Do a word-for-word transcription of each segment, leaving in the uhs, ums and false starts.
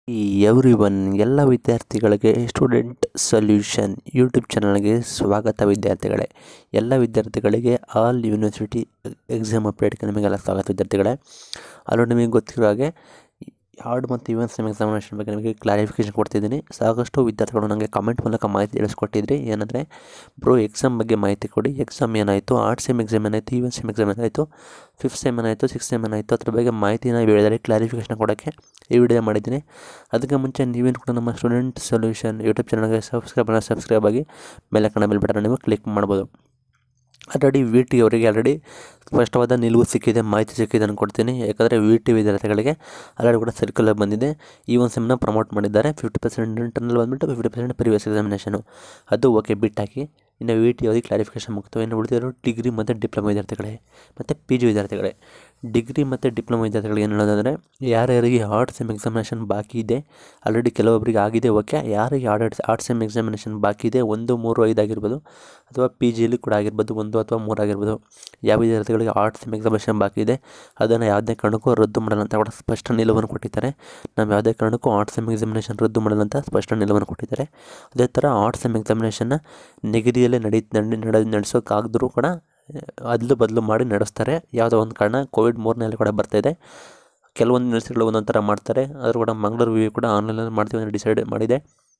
Every one ಎಲ್ಲ ವಿದ್ಯಾರ್ಥಿಗಳಿಗೆ student solution YouTube ಚಾನಲ್ಗೆ ಸ್ವಾಗತ. ವಿದ್ಯಾರ್ಥಿಗಳೇ, ಎಲ್ಲ ವಿದ್ಯಾರ್ಥಿಗಳಿಗೆ ಆಲ್ ಯೂನಿವರ್ಸಿಟಿ ಎಕ್ಸಾಮ್ ಅಪ್ಡೇಟ್ಗೆ ನಿಮಗೆಲ್ಲ ಸ್ವಾಗತ. ವಿದ್ಯಾರ್ಥಿಗಳೇ, ಆಲ್ರೆಡಿ ನಿಮಗೆ ಗೊತ್ತಿರೋ ಹಾಗೆ ಹಾರ್ಡ್ ಮತ್ತು ಇವನ್ ಸೆಮ್ ಎಕ್ಸಾಮಿನೇಷನ್ ಬಗ್ಗೆ ನಿಮಗೆ ಕ್ಲಾರಿಫಿಕೇಷನ್ ಕೊಡ್ತಿದ್ದೀನಿ. ಸಾಕಷ್ಟು ವಿದ್ಯಾರ್ಥಿಗಳು ನನಗೆ ಕಮೆಂಟ್ ಮೂಲಕ ಮಾಹಿತಿ ತಿಳಿಸ್ಕೊಟ್ಟಿದ್ರಿ. ಏನಂದರೆ, ಬ್ರೋ ಎಕ್ಸಾಮ್ ಬಗ್ಗೆ ಮಾಹಿತಿ ಕೊಡಿ, ಎಕ್ಸಾಮ್ ಏನಾಯಿತು, ಆರ್ಟ್ ಸೆಮ್ ಎಕ್ಸಾಮ್ ಏನಾಯಿತು, ಇವನ್ ಸೆಮ್ ಎಕ್ಸಾಮ್ ಏನಾಯಿತು, ಫಿಫ್ತ್ ಸೆಮ್ ಏನಾಯಿತು, ಸಿಕ್ಸ್ ಸೆಮ್ ಏನಾಯಿತು, ಅದ್ರ ಬಗ್ಗೆ ಮಾಹಿತಿನ ಹೇಳಿದರೆ ಕ್ಲಾರಿಫಿಕೇಷನ್ ಕೊಡೋಕ್ಕೆ ಈ ವಿಡಿಯೋ ಮಾಡಿದ್ದೀನಿ. ಅದಕ್ಕೆ ಮುಂಚೆ ನೀವೇನು ಕೂಡ ನಮ್ಮ ಸ್ಟೂಡೆಂಟ್ ಸೊಲ್ಯೂಷನ್ ಯೂಟ್ಯೂಬ್ ಚಾನಲ್ಗೆ ಸಬ್ಸ್ಕ್ರೈಬ್ ಸಬ್ಸ್ಕ್ರೈಬ್ ಆಗಿ ಮೇಲೆ ಕಣ ಬೆಲ್ ಬಟನ್ ನೀವು ಕ್ಲಿಕ್ ಮಾಡ್ಬೋದು. ಆಲ್ರೆಡಿ ವಿ ಟಿ ಅವರಿಗೆ ಆಲ್ರೆಡಿ ಸ್ಪಷ್ಟವಾದ ನಿಲುವು ಸಿಕ್ಕಿದೆ, ಮಾಹಿತಿ ಸಿಕ್ಕಿದೆ ಅಂದ್ಕೊಡ್ತೀನಿ. ಯಾಕಂದರೆ ವಿ ಟಿ ವಿದ್ಯಾರ್ಥಿಗಳಿಗೆ ಆಲ್ರೆಡಿ ಕೂಡ ಸರ್ಕ್ಯುಲರ್ ಬಂದಿದೆ. ಈ ಒಂದು ಸೆಮ್ನ ಪ್ರಮೋಟ್ ಮಾಡಿದ್ದಾರೆ. ಫಿಫ್ಟಿ ಪರ್ಸೆಂಟ್ ಇಂಟರ್ನಲ್ ಬಂದುಬಿಟ್ಟು ಫಿಫ್ಟಿ ಪರ್ಸೆಂಟ್ ಪ್ರಿವಿಯಸ್ ಎಕ್ಸಾಮಿನೇಷನು, ಅದು ಓಕೆ ಬಿಟ್ಟಾಕಿ. ಇನ್ನು ವಿ ಟಿ ಅವರಿಗೆ ಕ್ಲಾರಿಫಿಕೇಷನ್ ಮುಗ್ತವೆ. ಇನ್ನು ಉಳಿದಿರೋ ಡಿಗ್ರಿ ಮತ್ತು ಡಿಪ್ಲೊಮಾ ವಿದ್ಯಾರ್ಥಿಗಳೇ ಮತ್ತು ಪಿ ಜಿ ವಿದ್ಯಾರ್ಥಿಗಳೇ. ಡಿಗ್ರಿ ಮತ್ತು ಡಿಪ್ಲೊಮಾ ವಿದ್ಯಾರ್ಥಿಗಳಿಗೆ ಏನು ಹೇಳೋದಂದರೆ, ಯಾರ್ಯಾರಿಗೆ ಆರ್ಟ್ ಸೆಮ್ ಎಕ್ಸಾಮಿನೇಷನ್ ಬಾಕಿ ಇದೆ, ಆಲ್ರೆಡಿ ಕೆಲವೊಬ್ಬರಿಗೆ ಆಗಿದೆ ಓಕೆ. ಯಾರಿಗೆ ಆರ್ಟ್ ಆರ್ಟ್ ಸೆಮ್ ಎಕ್ಸಾಮಿನೇಷನ್ ಬಾಕಿ ಇದೆ, ಒಂದು ಮೂರು ಐದು ಆಗಿರ್ಬೋದು, ಅಥವಾ ಪಿ ಜಿಯಲ್ಲಿ ಕೂಡ ಆಗಿರ್ಬೋದು, ಒಂದು ಅಥವಾ ಮೂರು ಆಗಿರ್ಬೋದು, ಯಾವ ವಿದ್ಯಾರ್ಥಿಗಳಿಗೆ ಆರ್ಟ್ ಸೆಮ್ ಎಕ್ಸಾಮಿನೇಷನ್ ಬಾಕಿ ಇದೆ ಅದನ್ನು ಯಾವುದೇ ಕಾರಣಕ್ಕೂ ರದ್ದು ಮಾಡಲ್ಲ ಅಂತ ಕೂಡ ಸ್ಪಷ್ಟ ನಿಲುವನ್ನು ಕೊಟ್ಟಿದ್ದಾರೆ. ನಾವು ಯಾವುದೇ ಕಾರಣಕ್ಕೂ ಆರ್ಟ್ ಸೆಮ್ ಎಕ್ಸಾಮಿನೇಷನ್ ರದ್ದು ಮಾಡಲ್ಲ ಅಂತ ಸ್ಪಷ್ಟ ನಿಲುವನ್ನು ಕೊಟ್ಟಿದ್ದಾರೆ. ಅದೇ ಥರ ಆರ್ಟ್ ಸೆಮ್ ಎಕ್ಸಾಮಿನೇಷನ್ನ ನಿಗದಿಯಲ್ಲೇ ನಡೀ ನಡೆ ನಡೆಸೋಕ್ಕಾಗದರೂ ಕೂಡ ಅದಲು ಬದಲು ಮಾಡಿ ನಡೆಸ್ತಾರೆ. ಯಾವುದೋ ಒಂದು ಕಾರಣ ಕೋವಿಡ್ ಮೂರನೇಲಿ ಕೂಡ ಬರ್ತಾಯಿದೆ. ಕೆಲವೊಂದು ಯೂನಿವರ್ಸಿಟಿಗಳು ಒಂದೊಂದು ಥರ ಮಾಡ್ತಾರೆ. ಆದರೂ ಕೂಡ ಮಂಗಳೂರು ವಿ ಕೂಡ ಆನ್ಲೈನಲ್ಲಿ ಮಾಡ್ತೀವಿ ಅಂತ ಡಿಸೈಡ್ ಮಾಡಿದೆ.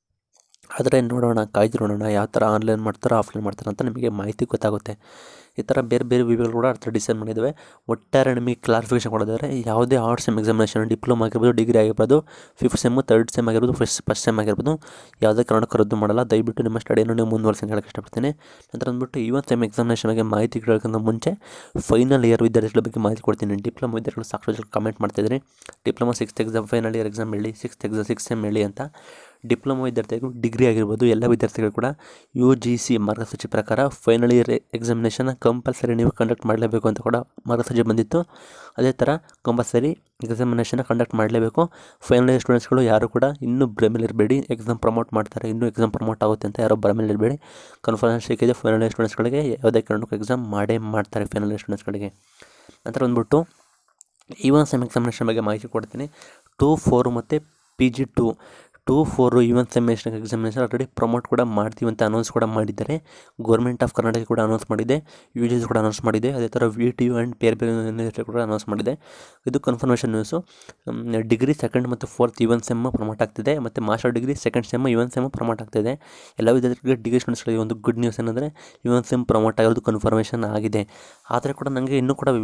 ಆದರೆ ನೋಡೋಣ, ಕಾಯ್ದು ನೋಡೋಣ ಯಾವ ಥರ ಆನ್ಲೈನ್ ಮಾಡ್ತಾರೋ ಆಫ್ಲೈನ್ ಮಾಡ್ತಾರೋ ಅಂತ ನಿಮಗೆ ಮಾಹಿತಿ ಗೊತ್ತಾಗುತ್ತೆ. ಈ ಥರ ಬೇರೆ ಬೇರೆ ವಿವಿಗಳು ಕೂಡ ಆ ಥರ ಡಿಸೈಡ್ ಮಾಡಿದ್ದಾವೆ. ಒಟ್ಟಾರೆ ನಿಮಗೆ ಕ್ಲಾರಿಫಿಕೇಷನ್ ಕೊಡೋದಾದರೆ, ಯಾವುದೇ ಆರ್ಟ್ ಸೆಮ್ ಎಕ್ಸಾಮಿನೇಷನ್ ಡಿಪ್ಲೊಮಾ ಆಗಿರ್ಬೋದು, ಡಿಗ್ರಿ ಆಗಿರ್ಬೋದು, ಫಿಫ್ತ್ ಸೆಮ್ಮು, ತರ್ಡ್ ಸೆಮ್ ಆಗಿರ್ಬೋದು, ಫಸ್ಟ್ ಫಸ್ಟ್ ಸೆಮ್ ಆಗಿರ್ಬೋದು, ಯಾವುದೇ ಕಾರಣಕ್ಕೂ ರದ್ದು ಮಾಡಲ್ಲ. ದಯವಿಟ್ಟು ನಿಮ್ಮ ಸ್ಟಡಿಯನ್ನು ನೀವು ಮುಂದುವರಿಸಿ ಅಂತ ಹೇಳಕ್ಕೆ ಇಷ್ಟಪಡ್ತೀನಿ. ನಂತರ ಅಂದ್ಬಿಟ್ಟು ಇವನ್ ಸೆಮ್ ಎಕ್ಸಾಮಿನೇಷನ್ ಬಗ್ಗೆ ಮಾಹಿತಿ ಕೇಳೋಕ್ಕಿಂತ ಮುಂಚೆ ಫೈನಲ್ ಇಯರ್ ವಿದ್ಯಾರ್ಥಿಗಳ ಬಗ್ಗೆ ಮಾಹಿತಿ ಕೊಡ್ತೀನಿ. ಡಿಪ್ಲೊಮಾ ವಿದ್ಯಾರ್ಥಿಗಳು ಸಾಕಷ್ಟು ಜನ ಕಮೆಂಟ್ ಮಾಡ್ತಾಯಿದ್ರಿ, diploma sixth exam final year exam ಹೇಳಿ, ಸಿಕ್ಸ್ತ್ ಎಕ್ಸಾಮ್ ಸಿಕ್ಸ್ ಸೆಮ್ ಹೇಳಿ ಅಂತ. ಡಿಪ್ಲೊಮಾ ವಿದ್ಯಾರ್ಥಿಗಳು, ಡಿಗ್ರಿ ಆಗಿರ್ಬೋದು, ಎಲ್ಲ ವಿದ್ಯಾರ್ಥಿಗಳು ಕೂಡ ಯು ಜಿ ಸಿ ಮಾರ್ಗಸೂಚಿ ಪ್ರಕಾರ ಫೈನಲ್ ಇಯರ್ ಎಕ್ಸಾಮಿನೇಷನ್ ಕಂಪಲ್ಸರಿ ನೀವು ಕಂಡಕ್ಟ್ ಮಾಡಲೇಬೇಕು ಅಂತ ಕೂಡ ಮಾರ್ಗಸೂಚಿ ಬಂದಿತ್ತು. ಅದೇ ಥರ ಕಂಪಲ್ಸರಿ ಎಕ್ಸಾಮಿನೇಷನ್ ಕಂಡಕ್ಟ್ ಮಾಡಲೇಬೇಕು. ಫೈನಲ್ ಇಯರ್ ಸ್ಟೂಡೆಂಟ್ಸ್ಗಳು ಯಾರು ಕೂಡ ಇನ್ನೂ ಭ್ರಮೆಲಿರಬೇಡಿ, ಎಕ್ಸಾಮ್ ಪ್ರಮೋಟ್ ಮಾಡ್ತಾರೆ, ಇನ್ನೂ ಎಕ್ಸಾಮ್ ಪ್ರಮೋಟ್ ಆಗುತ್ತೆ ಅಂತ ಯಾರೋ ಭ್ರಮೆಲಿರಬೇಡಿ. ಕನ್ಫರ್ಮೇಷನ್ ಸಿಕ್ಕಿದೆ, ಫೈನಲ್ ಇಯರ್ ಸ್ಟೂಡೆಂಟ್ಸ್ಗಳಿಗೆ ಯಾವುದೇ ಕಾರಣಕ್ಕೂ ಎಕ್ಸಾಮ್ ಮಾಡೇ ಮಾಡ್ತಾರೆ ಫೈನಲ್ ಇಯರ್ ಸ್ಟೂಡೆಂಟ್ಸ್ಗಳಿಗೆ. ನಂತರ ಬಂದ್ಬಿಟ್ಟು ಇವನ್ ಸೆಮ್ ಎಕ್ಸಾಮಿನೇಷನ್ ಬಗ್ಗೆ ಮಾಹಿತಿ ಕೊಡ್ತೀನಿ. ಟೂ ಫೋರು ಮತ್ತು P G two two four even ಸೆಮಿನೇಷನ್ ಎಕ್ಸಾಮಿನೇಷನ್ ಆಲ್ರೆಡಿ ಪ್ರಮೋಟ್ ಕೂಡ ಮಾಡ್ತೀವಿ ಅಂತ ಅನೌನ್ಸ್ ಕೂಡ ಮಾಡಿದ್ದಾರೆ. ಗೌರ್ಮೆಂಟ್ ಆಫ್ ಕರ್ನಾಟಕ ಕೂಡ ಅನೌನ್ಸ್ ಮಾಡಿದೆ, ಯು ಜಿ ಸಿ ಕೂಡ ಅನೌನ್ಸ್ ಮಾಡಿದೆ. ಅದೇ ಥರ ವಿ ಟಿ ಯು ಆ್ಯಂಡ್ ಬೇರೆ ಬೇರೆ ಯೂನಿವರ್ಸಿಟಿ ಕೂಡ ಅನೌನ್ಸ್ ಮಾಡಿದೆ. ಇದು ಕನ್ಫರ್ಮೇಷನ್ ನ್ಯೂಸು. ಡಿಗ್ರಿ ಸೆಕೆಂಡ್ ಮತ್ತು ಫೋರ್ತ್ ಇವನ್ ಸೆಮ್ ಪ್ರಮೋಟ್ ಆಗ್ತಿದೆ, ಮತ್ತು master degree second sem even sem promote ಆಗ್ತಿದೆ. ಎಲ್ಲ ವಿದ್ಯಾರ್ಥಿಗಳಿಗೆ ಡಿಗ್ರಿ ಸ್ಟೂಡೆಂಟ್ಸ್ಗಳಿಗೆ ಒಂದು ಗುಡ್ ನ್ಯೂಸ್ ಏನಂದರೆ, ಇವನ್ ಸೆಮ್ ಪ್ರಮೋಟ್ ಆಗಿರೋದು ಕನ್ಫರ್ಮೇಷನ್ ಆಗಿದೆ. ಆದರೆ ಕೂಡ ನನಗೆ ಇನ್ನೂ ಕೂಡ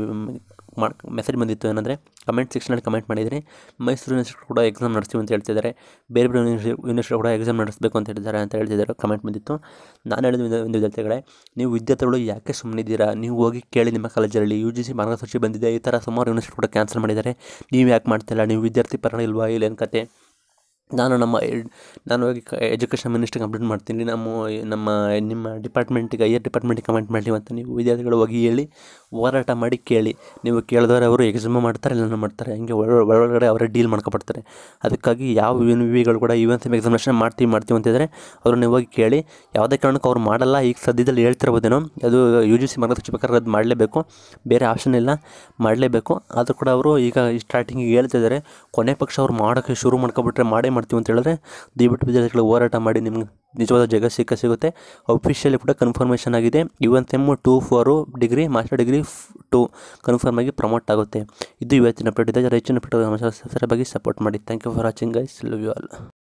ಮೆಸೇಜ್ ಬಂದಿತ್ತು. ಏನಂದರೆ, ಕಮೆಂಟ್ ಸೆಕ್ಷನಲ್ಲಿ ಕಮೆಂಟ್ ಮಾಡಿದರೆ ಮೈಸೂರು ಯೂನಿವರ್ಸಿಟಿ ಕೂಡ ಎಕ್ಸಾಮ್ ನಡೆಸ್ತೀವಿ ಅಂತ ಹೇಳ್ತಿದ್ದಾರೆ, ಬೇರೆ ಬೇರೆ ಯೂನಿವರ್ಸಿಟಿ ಕೂಡ ಎಕ್ಸಾಮ್ ನಡೆಸಬೇಕು ಅಂತ ಹೇಳಿದ್ದಾರೆ ಅಂತ ಹೇಳ್ತಿದ್ದಾರೆ. ಕಮೆಂಟ್ ಬಂದಿತ್ತು. ನಾನು ಹೇಳಿದ ಒಂದು ವಿದ್ಯಾರ್ಥಿಗಳೇ, ನೀವು ವಿದ್ಯಾರ್ಥಿಗಳು ಯಾಕೆ ಸುಮ್ಮನಿದ್ದೀರಾ? ನೀವು ಹೋಗಿ ಕೇಳಿ ನಿಮ್ಮ ಕಾಲೇಜಲ್ಲಿ ಯು ಜಿ ಸಿ ಮಾರ್ಗಸೂಚಿ ಬಂದಿದೆ, ಈ ಥರ ಸುಮಾರು ಯೂನಿವರ್ಸಿಟಿ ಕೂಡ ಕ್ಯಾನ್ಸಲ್ ಮಾಡಿದ್ದಾರೆ, ನೀವು ಯಾಕೆ ಮಾಡ್ತಿಲ್ಲ? ನೀವು ವಿದ್ಯಾರ್ಥಿ ಪರ ಇಲ್ವಾ? ಇಲ್ಲೇನು ಕತೆ? ನಾನು ನಮ್ಮ ನಾನು ಹೋಗಿ ಎಜುಕೇಷನ್ ಮಿನಿಸ್ಟ್ರಿಗೆ ಕಂಪ್ಲೇಂಟ್ ಮಾಡ್ತೀನಿ, ನಮ್ಮ ನಮ್ಮ ನಿಮ್ಮ ಡಿಪಾರ್ಟ್ಮೆಂಟಿಗೆ ಹೈಯರ್ ಡಿಪಾರ್ಟ್ಮೆಂಟಿಗೆ ಕಮೆಂಟ್ ಮಾಡಲಿ ಅಂತ ನೀವು ವಿದ್ಯಾರ್ಥಿಗಳು ಹೋಗಿ ಹೇಳಿ, ಹೋರಾಟ ಮಾಡಿ ಕೇಳಿ. ನೀವು ಕೇಳಿದವರು ಅವರು ಎಕ್ಸಾಮ್ ಮಾಡ್ತಾರೆ, ಎಲ್ಲನೂ ಮಾಡ್ತಾರೆ, ಹಂಗೆ ಒಳಗಡೆ ಅವರೇ ಡೀಲ್ ಮಾಡ್ಕೊಬಿಡ್ತಾರೆ. ಅದಕ್ಕಾಗಿ ಯಾವ ವಿ ವಿಗಳು ಕೂಡ ಇವನ್ ಸೆಮ್ ಎಕ್ಸಾಮಿನೇಷನ್ ಮಾಡ್ತೀವಿ ಮಾಡ್ತೀವಿ ಅಂತಿದ್ರೆ ಅವರು ನೀವು ಹೋಗಿ ಕೇಳಿ. ಯಾವುದೇ ಕಾರಣಕ್ಕೂ ಅವ್ರು ಮಾಡಲ್ಲ. ಈಗ ಸದ್ಯದಲ್ಲಿ ಹೇಳ್ತಿರ್ಬೋದೇನೋ, ಅದು ಯು ಜಿ ಸಿ ಮಾರ್ಗಸೂಚಿ ಪ್ರಕಾರ ಅದು ಮಾಡಲೇಬೇಕು, ಬೇರೆ ಆಪ್ಷನ್ ಇಲ್ಲ, ಮಾಡಲೇಬೇಕು. ಆದರೂ ಕೂಡ ಅವರು ಈಗ ಸ್ಟಾರ್ಟಿಂಗಿಗೆ ಹೇಳ್ತಿದ್ದಾರೆ. ಕೊನೆ ಪಕ್ಷ ಅವ್ರು ಮಾಡೋಕ್ಕೆ ಶುರು ಮಾಡ್ಕೊಬಿಟ್ರೆ ಮಾಡೇ ಮಾಡ್ತೀವಿ ಅಂತ ಹೇಳಿದ್ರೆ, ದಯವಿಟ್ಟು ವಿದ್ಯಾರ್ಥಿಗಳು ಹೋರಾಟ ಮಾಡಿ, ನಿಮ್ಗೆ ನಿಜವಾದ ಜಾಗ ಸಿಕ್ಕ ಸಿಗುತ್ತೆ. ಅಫಿಷಿಯಲಿ ಕೂಡ ಕನ್ಫರ್ಮೇಷನ್ ಆಗಿದೆ. Even sem two four degree, master degree two confirm ಆಗಿ ಪ್ರಮೋಟ್ ಆಗುತ್ತೆ. ಇದು ಇವತ್ತಿನ ಅಪ್ಡೇಟ್ ಇದೆ. ಹೆಚ್ಚಿನ ಅಪ್ಡೇಟ್ ಬಗ್ಗೆ ಸಬ್ಸ್ಕ್ರೈಬ್ ಆಗಿ ಸಪೋರ್ಟ್ ಮಾಡಿ. Thank you for watching guys. Love you all.